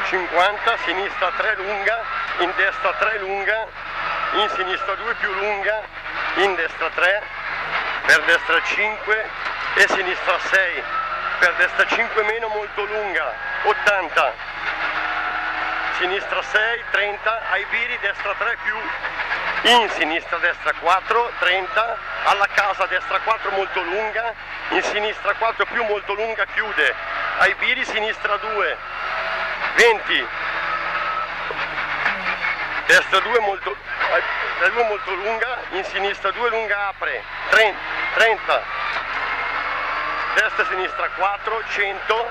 50, sinistra 3 lunga, in destra 3 lunga, in sinistra 2 più lunga, in destra 3, per destra 5 e sinistra 6, per destra 5 meno molto lunga, 80, sinistra 6, 30, ai biri destra 3 più, in sinistra destra 4, 30, alla casa destra 4 molto lunga, in sinistra 4 più molto lunga chiude, ai biri sinistra 2, 20, destra 2 molto lunga, in sinistra 2 lunga apre, 30, destra sinistra 4, 100,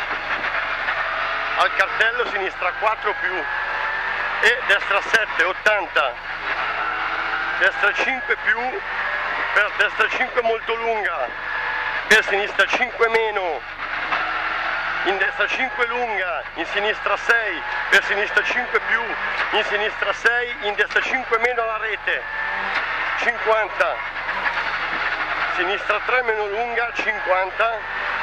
al cartello sinistra 4 più e destra 7, 80, destra 5 più, per destra 5 molto lunga, per sinistra 5 meno, in destra 5 lunga, in sinistra 6, per sinistra 5 più, in sinistra 6, in destra 5 meno alla rete, 50, sinistra 3 meno lunga, 50,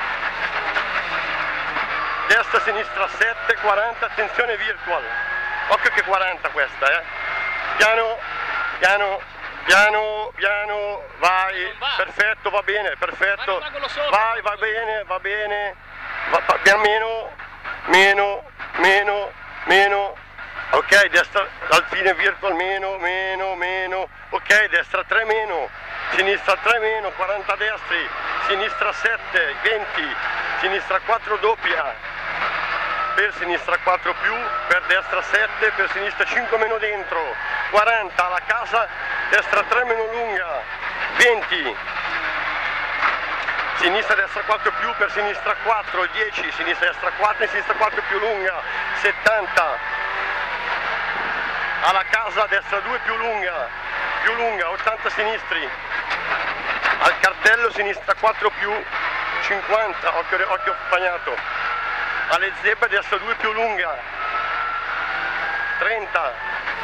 destra sinistra 7, 40, attenzione virtual, occhio che 40 questa, piano, piano, piano, piano, vai, perfetto, va bene, perfetto, vai, va bene, piano meno, meno, ok, destra, al fine virtual meno, ok, destra 3 meno, sinistra 3 meno, 40 destri, sinistra 7, 20, sinistra 4 doppia, per sinistra 4 più, per destra 7, per sinistra 5 meno dentro, 40, alla casa, destra 3 meno lunga, 20, sinistra destra 4 più, per sinistra 4, 10, sinistra destra 4 e sinistra 4 più lunga, 70, alla casa destra 2 più lunga, 80 sinistri, al cartello sinistra 4 più, 50, occhio bagnato, alle zebre destra 2 più lunga, 30,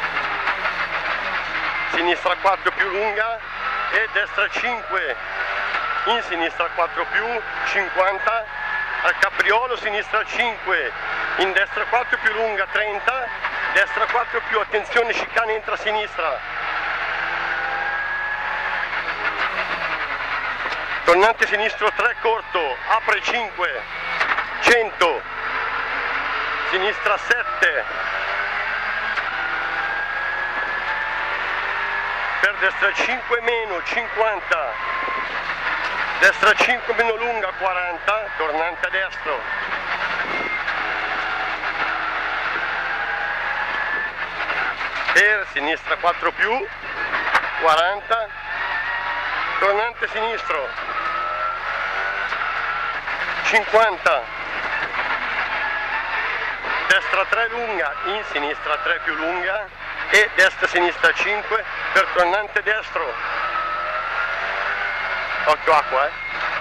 sinistra 4 più lunga e destra 5, in sinistra 4 più, 50, al capriolo sinistra 5, in destra 4 più lunga, 30, destra 4 più, attenzione chicane entra a sinistra, tornante sinistro 3 corto, apre 5, 100, sinistra 7, per destra 5 meno, 50, destra 5 meno lunga, 40, tornante a destro, per sinistra 4 più, 40, tornante sinistro, 50, destra 3 lunga, in sinistra 3 più lunga e destra sinistra 5 per tornante destro, occhio acqua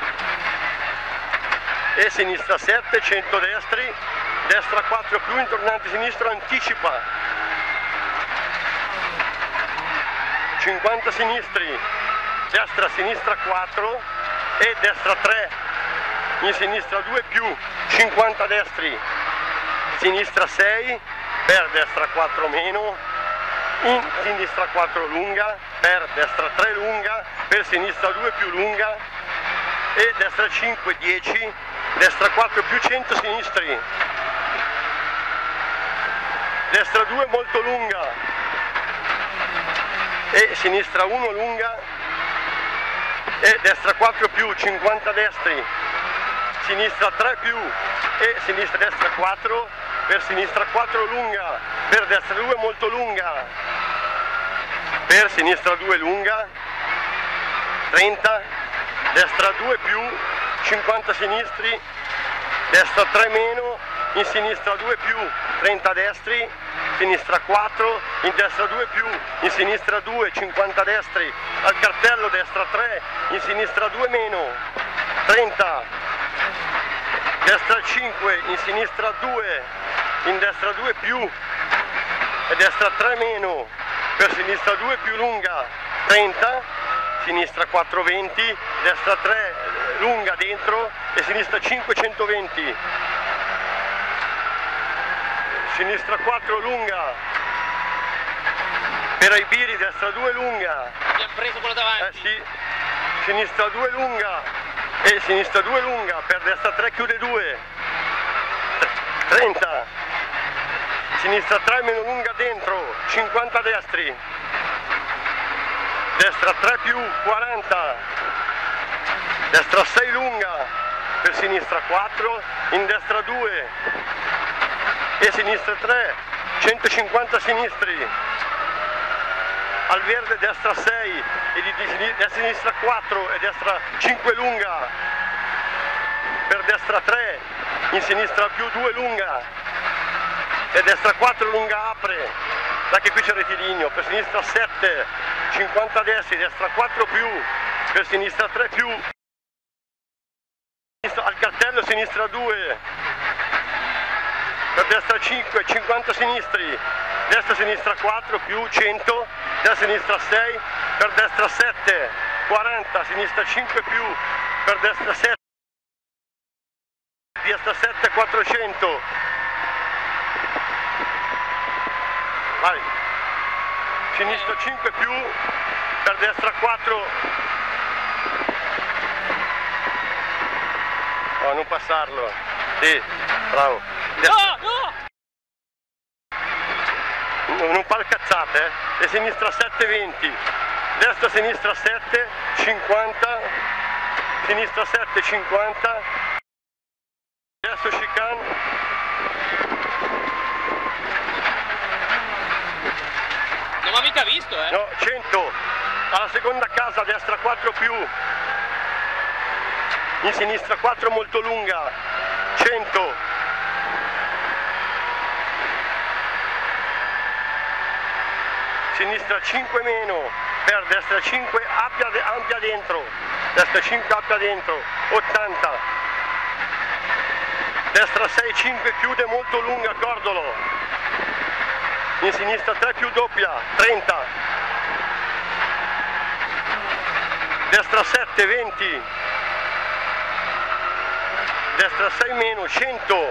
e sinistra 7, 100 destri, destra 4 più, in tornante sinistro anticipa, 50 sinistri, destra sinistra 4 e destra 3, in sinistra 2 più, 50 destri, sinistra 6, per destra 4 meno, in sinistra 4 lunga, per destra 3 lunga, per sinistra 2 più lunga e destra 5, 10, destra 4 più 100 sinistri, destra 2 molto lunga e sinistra 1 lunga e destra 4 più, 50 destri, sinistra 3 più e sinistra destra 4, per sinistra 4 lunga, per destra 2 molto lunga, per sinistra 2 lunga, 30, destra 2 più, 50 sinistri, destra 3 meno, in sinistra 2 più, 30 destri, sinistra 4, in destra 2 più, in sinistra 2, 50 destri, al cartello destra 3, in sinistra 2 meno, 30, destra 5, in sinistra 2, in destra 2 più e destra 3 meno, per sinistra 2 più lunga, 30, sinistra 4, 20, destra 3 lunga dentro e sinistra 5, 120. sinistra 4 lunga, per Aibiri, destra 2 lunga. Abbiamo preso quello davanti. Sì, sinistra 2 lunga e sinistra 2 lunga, per destra 3 chiude 2, 30, sinistra 3 meno lunga dentro, 50 destri, destra 3 più 40, destra 6 lunga, per sinistra 4, in destra 2 e sinistra 3, 150 sinistri, al verde destra 6 e di sinistra 4 e destra 5 lunga, per destra 3, in sinistra più 2 lunga e destra 4 lunga apre, da che qui c'è il rettilineo, per sinistra 7, 50 destri, destra 4 più, per sinistra 3 più, al cartello sinistra 2, per destra 5, 50 sinistri, destra sinistra 4 più 100, destra sinistra 6, per destra 7, 40, sinistra 5 più, per destra 7, destra 7, 400, vai, sinistra 5 più, per destra 4, no, non passarlo, sì, bravo, No, no! non fare cazzate, e sinistra 7, 20, destra sinistra 7, 50, sinistra 7, 50, adesso chicane, Non l'ho mica visto, no, 100, alla seconda casa, destra 4 più, in sinistra 4 molto lunga, 100, sinistra 5 meno, per destra 5 ampia dentro, destra 5 ampia dentro, 80, destra 6 5 chiude molto lunga, cordolo, in sinistra 3 più doppia, 30, destra 7 20, destra 6 meno, 100,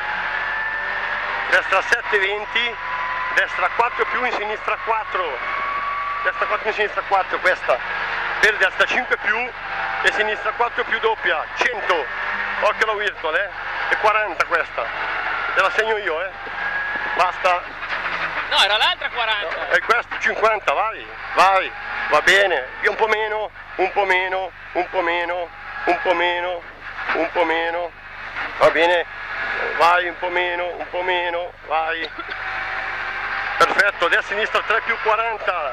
destra 7 20, destra 4 più, in sinistra 4, destra 4 in sinistra 4, questa, per destra 5 più e sinistra 4 più doppia, 100, occhio alla virtual, e 40 questa, te la segno io, basta. No, era l'altra 40. No, e questo 50, vai, vai, va bene, un po' meno, un po' meno, un po' meno, un po' meno, un po' meno, va bene, vai, un po' meno, vai. Perfetto, destra sinistra 3 più 40,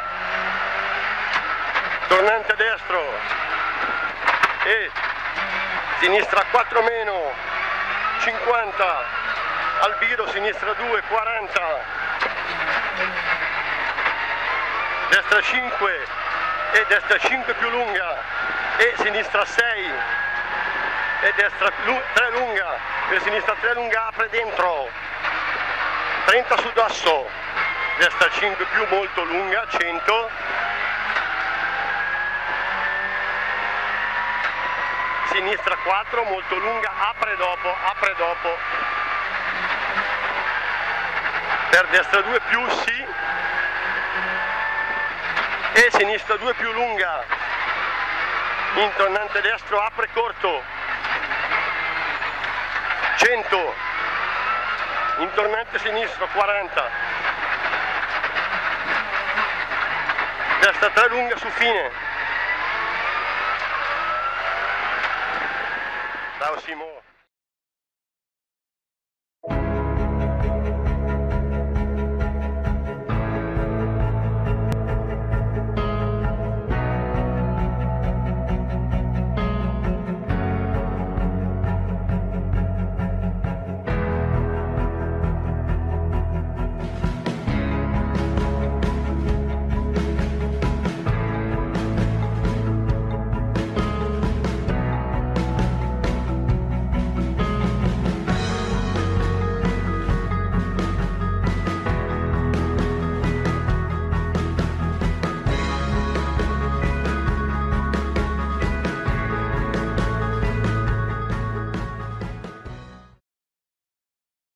tornante destro e sinistra 4 meno, 50, Albiro sinistra 2, 40, destra 5 e destra 5 più lunga e sinistra 6 e destra 3 lunga, per sinistra 3 lunga apre dentro, 30 su d'asso, destra 5 più molto lunga, 100, sinistra 4 molto lunga, apre dopo, per destra 2 più sì, e sinistra 2 più lunga, in tornante destro apre corto, 100, in tornante sinistro 40, destra 3 lunga su fine. Ciao Simo.